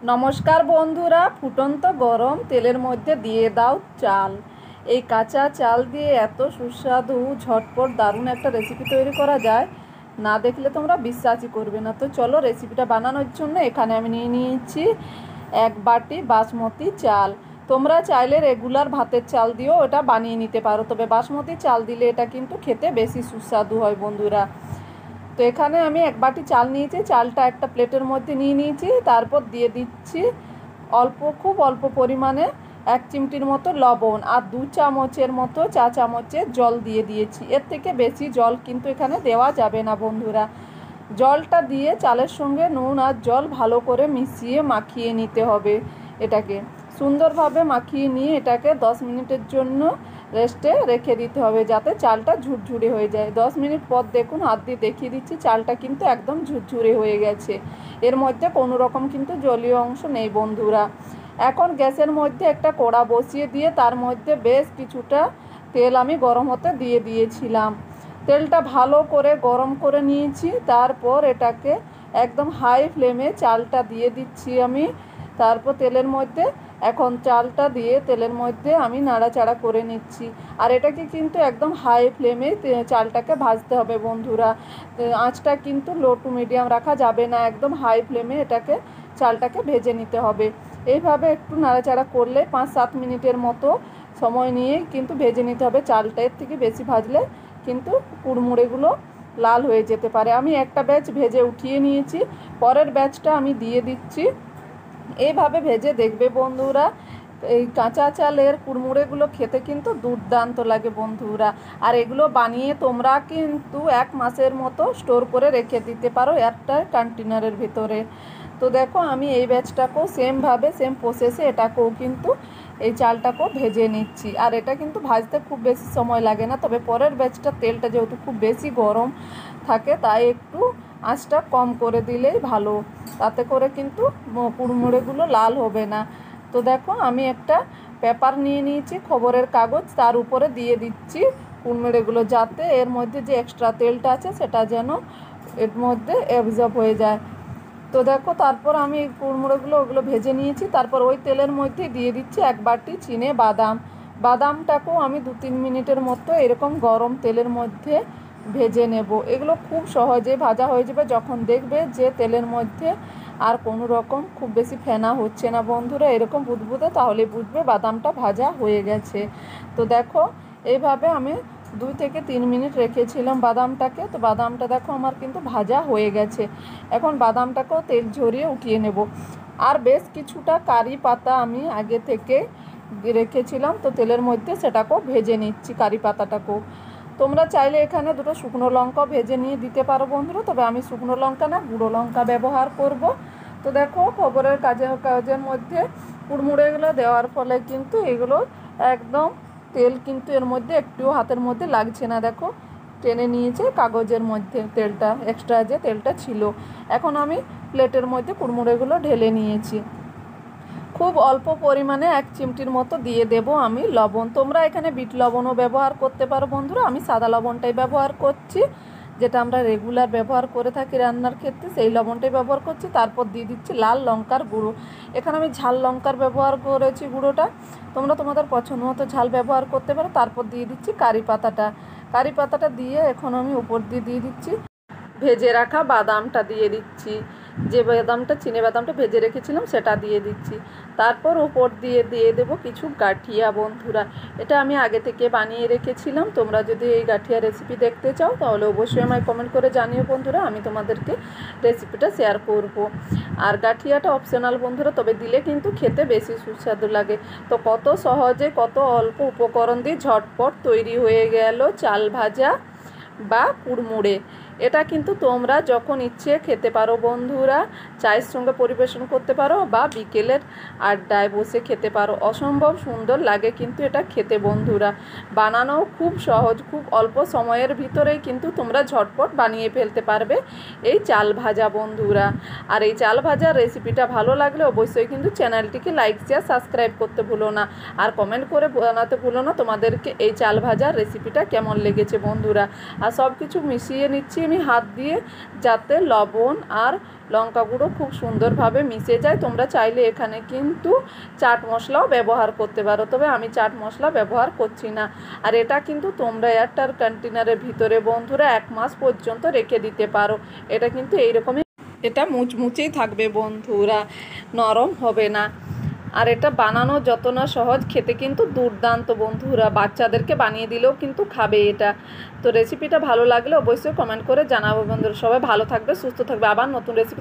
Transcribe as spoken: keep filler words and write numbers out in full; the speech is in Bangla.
নমস্কার বন্ধুরা, ফুটন্ত গরম তেলের মধ্যে দিয়ে দাও চাল। এই কাঁচা চাল দিয়ে এত সুস্বাদু ঝটপট দারুণ একটা রেসিপি তৈরি করা যায়, না দেখলে তোমরা বিশ্বাসই করবে না। তো চলো রেসিপিটা বানানোর জন্য এখানে আমি নিয়ে নিয়েছি এক বাটি বাসমতি চাল। তোমরা চাইলে রেগুলার ভাতের চাল দিয়েও এটা বানিয়ে নিতে পারো, তবে বাসমতি চাল দিলে এটা কিন্তু খেতে বেশি সুস্বাদু হয় বন্ধুরা। তো এখানে আমি এক বাটি চাল নিয়েছি, চালটা একটা প্লেটের মধ্যে নিয়ে নিয়েছি। তারপর দিয়ে দিচ্ছি অল্প খুব অল্প পরিমাণে এক চিমটির মতো লবণ আর দু চামচের মতো চা চামচের জল দিয়ে দিয়েছি। এর থেকে বেশি জল কিন্তু এখানে দেওয়া যাবে না বন্ধুরা। জলটা দিয়ে চালের সঙ্গে নুন আর জল ভালো করে মিশিয়ে মাখিয়ে নিতে হবে। এটাকে সুন্দরভাবে মাখিয়ে নিয়ে এটাকে দশ মিনিটের জন্য রেস্টে রেখে দিতে হবে, যাতে চালটা ঝুরঝুরে হয়ে যায়। দশ মিনিট পর দেখুন, হাত দিয়ে দেখিয়ে দিচ্ছি, চালটা কিন্তু একদম ঝুরঝুরে হয়ে গেছে। এর মধ্যে কোনো রকম কিন্তু জলীয় অংশ নেই বন্ধুরা। এখন গ্যাসের মধ্যে একটা কড়া বসিয়ে দিয়ে তার মধ্যে বেশ কিছুটা তেল আমি গরম হতে দিয়ে দিয়েছিলাম। তেলটা ভালো করে গরম করে নিয়েছি। তারপর এটাকে একদম হাই ফ্লেমে চালটা দিয়ে দিচ্ছি আমি। তারপর তেলের মধ্যে এখন চালটা দিয়ে তেলের মধ্যে আমি নাড়াচাড়া করে নিচ্ছি। আর এটাকে কিন্তু একদম হাই ফ্লেমে চালটাকে ভাজতে হবে বন্ধুরা। আঁচটা কিন্তু লো টু মিডিয়াম রাখা যাবে না, একদম হাই ফ্লেমে এটাকে চালটাকে ভেজে নিতে হবে। এইভাবে একটু নাড়াচাড়া করলে পাঁচ সাত মিনিটের মতো সময় নিয়ে কিন্তু ভেজে নিতে হবে চালটা। এর থেকে বেশি ভাজলে কিন্তু কুড়মুড়েগুলো লাল হয়ে যেতে পারে। আমি একটা ব্যাচ ভেজে উঠিয়ে নিয়েছি, পরের ব্যাচটা আমি দিয়ে দিচ্ছি। এইভাবে ভেজে দেখবে বন্ধুরা, এই কাঁচা চালের কুড়মুড়েগুলো খেতে কিন্তু দুর্দান্ত লাগে বন্ধুরা। আর এগুলো বানিয়ে তোমরা কিন্তু এক মাসের মতো স্টোর করে রেখে দিতে পারো এয়ারটাইট কন্টেনারের ভিতরে। তো দেখো আমি এই ব্যাচটাকেও সেমভাবে সেম প্রসেসে এটাকেও কিন্তু এই চালটাকেও ভেজে নিচ্ছি। আর এটা কিন্তু ভাজতে খুব বেশি সময় লাগে না, তবে পরের ব্যাচটা তেলটা যেহেতু খুব বেশি গরম থাকে তাই একটু আঁচটা কম করে দিলেই ভালো, তাতে করে কিন্তু কুড়মুড়েগুলো লাল হবে না। তো দেখো আমি একটা পেপার নিয়ে নিয়েছি, খবরের কাগজ, তার উপরে দিয়ে দিচ্ছি কুড়মুড়েগুলো, যাতে এর মধ্যে যে এক্সট্রা তেলটা আছে সেটা যেন এর মধ্যে অ্যাবজর্ব হয়ে যায়। তো দেখো তারপর আমি কুড়মুড়েগুলো ওগুলো ভেজে নিয়েছি। তারপর ওই তেলের মধ্যে দিয়ে দিচ্ছি এক বাটি চিনে বাদাম। বাদামটাকেও আমি দু তিন মিনিটের মতো এরকম গরম তেলের মধ্যে ভেজে নেব। এগুলো খুব সহজে ভাজা হয়ে যাবে যখন দেখবে যে তেলের মধ্যে আর কোনো রকম খুব বেশি ফেনা হচ্ছে না বন্ধুরা, এরকম বুদবুদে, তাহলে বুঝবে বাদামটা ভাজা হয়ে গেছে। তো দেখো এইভাবে আমি দুই থেকে তিন মিনিট রেখেছিলাম বাদামটাকে। তো বাদামটা দেখো আমার কিন্তু ভাজা হয়ে গেছে। এখন বাদামটাকেও তেল ঝরিয়ে উঠিয়ে নেব। আর বেশ কিছুটা কারি পাতা আমি আগে থেকে রেখেছিলাম, তো তেলের মধ্যে সেটাকেও ভেজে নিচ্ছি কারি পাতাটাকেও। তোমরা চাইলে এখানে দুটো শুকনো লঙ্কা ভেজে নিয়ে দিতে পারো বন্ধুরা, তবে আমি শুকনো লঙ্কা না গুঁড়ো লঙ্কা ব্যবহার করব। তো দেখো খবরের কাজে কাজের মধ্যে কুড়মুড়েগুলো দেওয়ার ফলে কিন্তু এগুলো একদম তেল কিন্তু এর মধ্যে একটুও হাতের মধ্যে লাগছে না। দেখো টেনে নিয়েছে কাগজের মধ্যে তেলটা, এক্সট্রা যে তেলটা ছিল। এখন আমি প্লেটের মধ্যে কুড়মুড়েগুলো ঢেলে নিয়েছি। খুব অল্প পরিমাণে এক চিমটির মতো দিয়ে দেব আমি লবণ। তোমরা এখানে বিট লবণও ব্যবহার করতে পারো বন্ধুরা, আমি সাদা লবণটাই ব্যবহার করছি, যেটা আমরা রেগুলার ব্যবহার করে থাকি রান্নার ক্ষেত্রে, সেই লবণটাই ব্যবহার করছি। তারপর দিয়ে দিচ্ছি লাল লঙ্কার গুঁড়ো। এখানে আমি ঝাল লঙ্কার ব্যবহার করেছি গুঁড়োটা, তোমরা তোমাদের পছন্দ মতো ঝাল ব্যবহার করতে পারো। তারপর দিয়ে দিচ্ছি কারি পাতাটা। কারি পাতাটা দিয়ে এখন আমি উপর দিয়ে দিয়ে দিচ্ছি ভেজে রাখা বাদামটা দিয়ে দিচ্ছি, যে বাদামটা চিনে বাদামটা ভেজে রেখেছিলাম সেটা দিয়ে দিচ্ছি। তারপর উপর দিয়ে দিয়ে দেব কিছু গাঠিয়া বন্ধুরা। এটা আমি আগে থেকে বানিয়ে রেখেছিলাম। তোমরা যদি এই গাঠিয়া রেসিপি দেখতে চাও তাহলে অবশ্যই আমায় কমেন্ট করে জানিও বন্ধুরা, আমি তোমাদেরকে রেসিপিটা শেয়ার করব। আর গাঠিয়াটা অপশনাল বন্ধুরা, তবে দিলে কিন্তু খেতে বেশি সুস্বাদু লাগে। তো কত সহজে কত অল্প উপকরণ দিয়ে ঝটপট তৈরি হয়ে গেল চাল ভাজা বা কুড়মুড়ে। এটা কিন্তু তোমরা যখন ইচ্ছে খেতে পারো বন্ধুরা, চায়ের সঙ্গে পরিবেশন করতে পারো বা বিকেলের আড্ডায় বসে খেতে পারো। অসম্ভব সুন্দর লাগে কিন্তু এটা খেতে বন্ধুরা। বানানো খুব সহজ, খুব অল্প সময়ের ভিতরেই কিন্তু তোমরা ঝটপট বানিয়ে ফেলতে পারবে এই চাল ভাজা বন্ধুরা। আর এই চাল ভাজার রেসিপিটা ভালো লাগলে অবশ্যই কিন্তু চ্যানেলটিকে লাইক শেয়ার সাবস্ক্রাইব করতে ভুলো না, আর কমেন্ট করে জানাতে ভুলো না তোমাদেরকে এই চাল ভাজার রেসিপিটা কেমন লেগেছে বন্ধুরা। আর সব কিছু মিশিয়ে নিচ্ছি আমি হাত দিয়ে, যাতে লবণ আর লঙ্কা গুঁড়ো খুব সুন্দরভাবে মিশে যায়। তোমরা চাইলে এখানে কিন্তু চাট মশলাও ব্যবহার করতে পারো, তবে আমি চাট মশলা ব্যবহার করছি না। আর এটা কিন্তু তোমরা এয়ারটার কন্টেনারের ভিতরে বন্ধুরা এক মাস পর্যন্ত রেখে দিতে পারো। এটা কিন্তু এইরকমই, এটা মুচমুচেই থাকবে বন্ধুরা, নরম হবে না। আর এটা বানানো যত না সহজ, খেতে কিন্তু দুর্দান্ত বন্ধুরা, বাচ্চাদেরকে বানিয়ে দিলেও কিন্তু খাবে এটা। তো রেসিপিটা ভালো লাগলে অবশ্যই কমেন্ট করে জানাবো বন্ধুরা। সবাই ভালো থাকবে, সুস্থ থাকবে, আবার নতুন রেসিপি